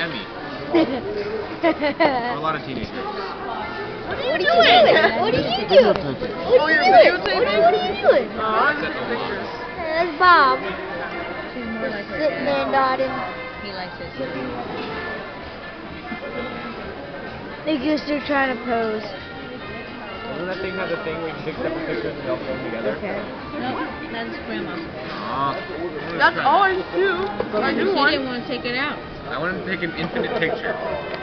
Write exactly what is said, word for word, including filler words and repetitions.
Emmy. Or a lot of teenagers. What are you doing? What are you doing? What are you doing? Oh, you're videotaping? What are you doing? Oh, I took some pictures. That's Bob. She's more like her Sitting there dad. nodding. He likes it. They guess they're trying to pose. Doesn't that thing have the thing where you can take separate pictures and they'll film together? Okay. No, that's grandma. Ah, That's all I do. I She do one. didn't want to take it out. I wanted to take an infinite picture.